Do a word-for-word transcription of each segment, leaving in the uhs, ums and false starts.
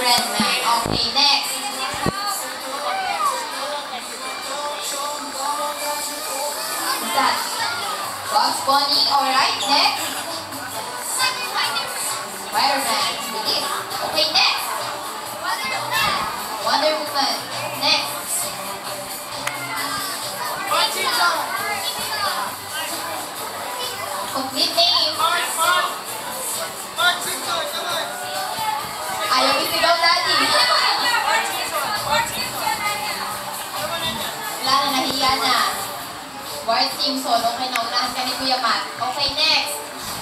friend man. Okay, next. What's that? Bugs Bunny. Alright, next. Spider-Man. Bilis. Okay, next. Wonder Woman. Next. Complete name. Ayaw isigaw daddy. Wala na, nahiya na. Bart Simpson. Okay na, unahan ka ni Kuya Matt. Okay, next.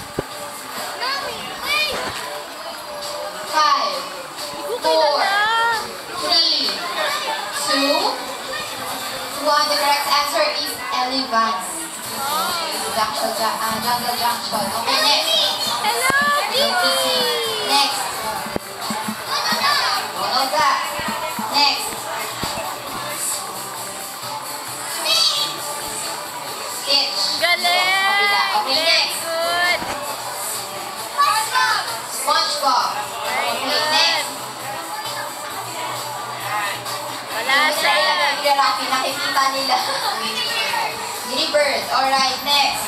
Five, four, three, two, one. The correct answer is Ellie Vance. Jungle, uh, jungle Junction. Okay, next. Hello, Vicky! Next. Olga. Next. Stitch. Galing! Okay, next. Good! SpongeBob. Okay, next. Wala sa... Rocky, nakikita nila. Giddy Bird. Alright, next.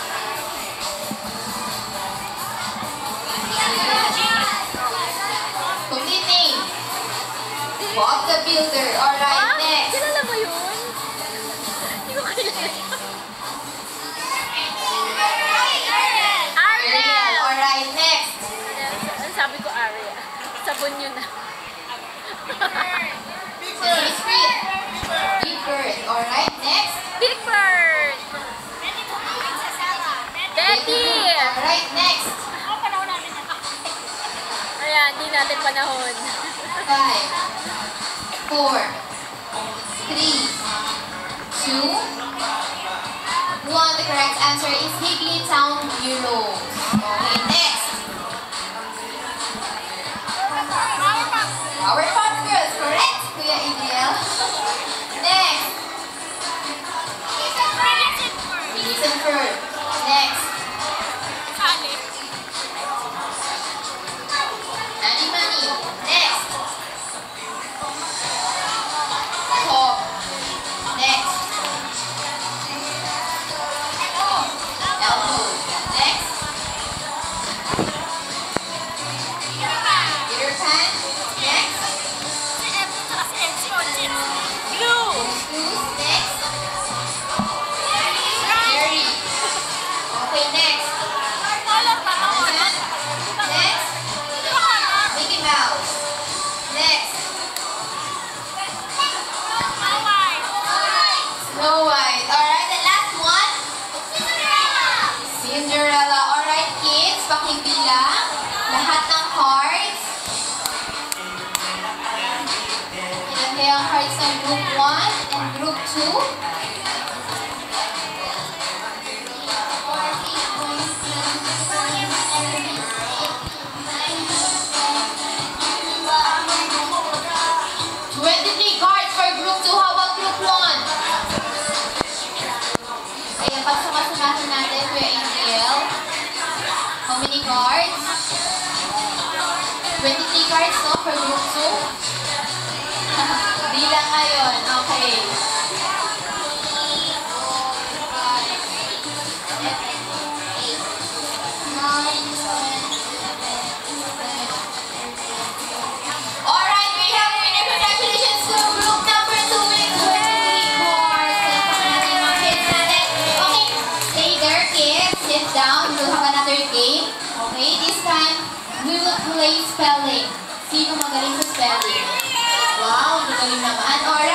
Complete name. Bob the Builder. Alright, Ah, next. kilala mo yun? Hindi ko kilala. Ariel. Ariel! Alright, next. Ang sabi ko Ariel. Sabon yun na. Sesame Street. Big Bird. Alright, next. Big Bird! Betty! Alright, next. Ayan, hindi natin panahon. Five, four, three, two, one. The correct answer is Higglytown Heroes. Okay, next. Powerpuff Girls. Correct, Kuya Adriel. Next. Phineas and Ferb. Next. Annie Money. Next. Hawk. Next. Elmo. Next. Peter Pan. Next. Blue! Goose. Next. Jerry. Okay, next. Next. Mickey Mouse. Next. Snow White. Alright, the last one. Cinderella. Alright, kids, pakibilang lahat ng cards. Ilan kaya ang cards ng group one and group two? twenty-three cards for group two. How about group one? Ayan, pagsama-samahin natin, Kuya Adriel. How many cards? twenty-three cards, no, for group two? Bilang ngayon. Okay. Alright, we have a winner. Congratulations to group number two with twenty-three cards. Okay, stay there, kids. Sit down. We'll have another game. Okay, this time we will play spelling. Sino magaling sa spelling? Wow, magaling naman. Alright.